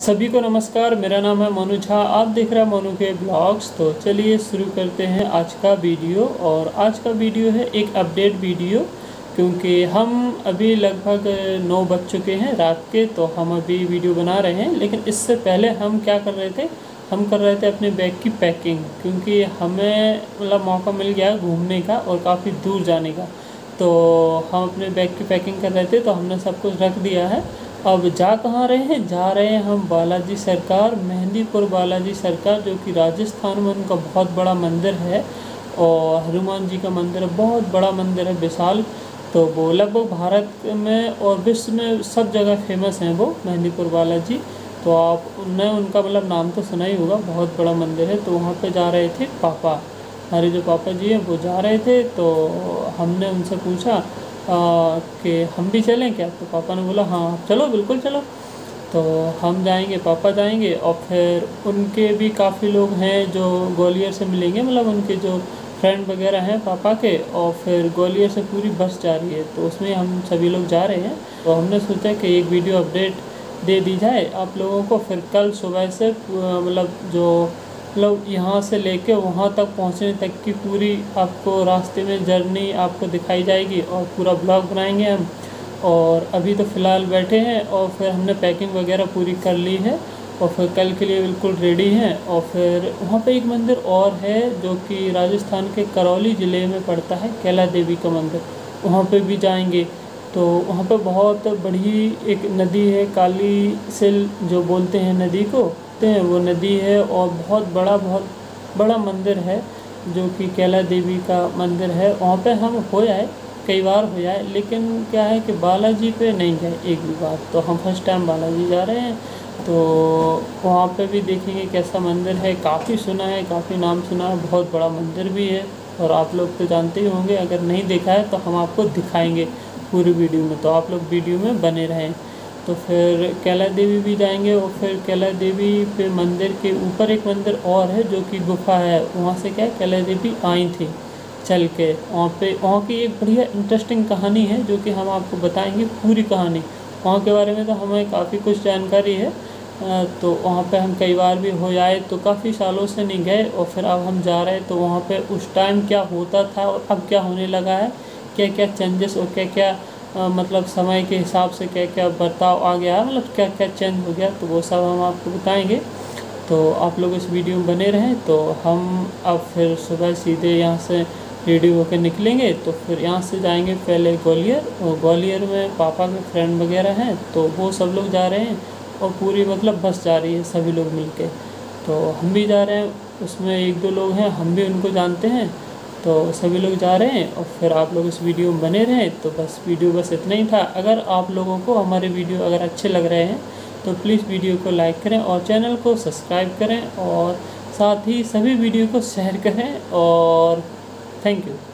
सभी को नमस्कार। मेरा नाम है मनु झा। आप देख रहे हैं मनु के ब्लॉग्स। तो चलिए शुरू करते हैं आज का वीडियो। और आज का वीडियो है एक अपडेट वीडियो, क्योंकि हम अभी लगभग 9 बज चुके हैं रात के। तो हम अभी वीडियो बना रहे हैं, लेकिन इससे पहले हम क्या कर रहे थे, हम कर रहे थे अपने बैग की पैकिंग, क्योंकि हमें मतलब मौका मिल गया घूमने का और काफ़ी दूर जाने का। तो हम अपने बैग की पैकिंग कर रहे थे, तो हमने सब कुछ रख दिया है। अब जा कहाँ रहे हैं, जा रहे हैं हम बालाजी सरकार, मेहंदीपुर बालाजी सरकार, जो कि राजस्थान में उनका बहुत बड़ा मंदिर है। और हनुमान जी का मंदिर है, बहुत बड़ा मंदिर है, विशाल। तो वो लगभग भारत में और विश्व में सब जगह फेमस हैं वो मेहंदीपुर बालाजी। तो आपने उनका मतलब नाम तो सुना ही होगा, बहुत बड़ा मंदिर है। तो वहाँ पे जा रहे थे पापा, हमारे जो पापा जी हैं वो जा रहे थे। तो हमने उनसे पूछा कि हम भी चलें क्या। तो पापा ने बोला हाँ आप चलो, बिल्कुल चलो। तो हम जाएंगे, पापा जाएंगे। और फिर उनके भी काफ़ी लोग हैं जो ग्वालियर से मिलेंगे, मतलब उनके जो फ्रेंड वगैरह हैं पापा के। और फिर ग्वालियर से पूरी बस जा रही है, तो उसमें हम सभी लोग जा रहे हैं। तो हमने सोचा कि एक वीडियो अपडेट दे दी जाए आप लोगों को। फिर कल सुबह से मतलब यहाँ से लेके वहाँ तक पहुँचने तक की पूरी आपको रास्ते में जर्नी आपको दिखाई जाएगी और पूरा ब्लॉग बनाएंगे हम। और अभी तो फ़िलहाल बैठे हैं और फिर हमने पैकिंग वगैरह पूरी कर ली है और फिर कल के लिए बिल्कुल रेडी हैं। और फिर वहाँ पे एक मंदिर और है जो कि राजस्थान के करौली ज़िले में पड़ता है, कैला देवी का मंदिर, वहाँ पे भी जाएंगे। तो वहाँ पे बहुत बड़ी एक नदी है, काली सिल जो बोलते हैं नदी को, वो नदी है। और बहुत बड़ा मंदिर है जो कि कैला देवी का मंदिर है। वहाँ पे हम हो आए, कई बार हो जाए, लेकिन क्या है कि बालाजी पे नहीं गए एक भी बार। तो हम फर्स्ट टाइम बालाजी जा रहे हैं। तो वहाँ पे भी देखेंगे कैसा मंदिर है। काफ़ी सुना है, काफ़ी नाम सुना है, बहुत बड़ा मंदिर भी है। और आप लोग तो जानते ही होंगे, अगर नहीं देखा है तो हम आपको दिखाएंगे पूरी वीडियो में, तो आप लोग वीडियो में बने रहें। तो फिर कैला देवी भी जाएंगे। और फिर कैला देवी पे मंदिर के ऊपर एक मंदिर और है जो कि गुफा है, वहाँ से क्या कैला देवी आई थी चल के। वहाँ की एक बढ़िया इंटरेस्टिंग कहानी है जो कि हम आपको बताएंगे पूरी कहानी। वहाँ के बारे में तो हमें काफ़ी कुछ जानकारी है। तो वहाँ पे हम कई बार भी हो जाए, तो काफ़ी सालों से नहीं गए। और फिर अब हम जा रहे हैं, तो वहाँ पे उस टाइम क्या होता था और अब क्या होने लगा है, क्या क्या चेंजेस और क्या क्या मतलब समय के हिसाब से क्या क्या बदलाव आ गया, मतलब क्या क्या चेंज हो गया, तो वो सब हम आपको बताएंगे। तो आप लोग इस वीडियो में बने रहें। तो हम अब फिर सुबह सीधे यहाँ से रेडी होकर निकलेंगे। तो फिर यहाँ से जाएंगे पहले ग्वालियर, और ग्वालियर में पापा के फ्रेंड वगैरह हैं, तो वो सब लोग जा रहे हैं। और पूरी मतलब बस जा रही है, सभी लोग मिलके। तो हम भी जा रहे हैं, उसमें 1-2 लोग हैं, हम भी उनको जानते हैं। तो सभी लोग जा रहे हैं। और फिर आप लोग इस वीडियो में बने रहें। तो वीडियो बस इतना ही था। अगर आप लोगों को हमारे वीडियो अगर अच्छे लग रहे हैं तो प्लीज़ वीडियो को लाइक करें और चैनल को सब्सक्राइब करें, और साथ ही सभी वीडियो को शेयर करें। और थैंक यू।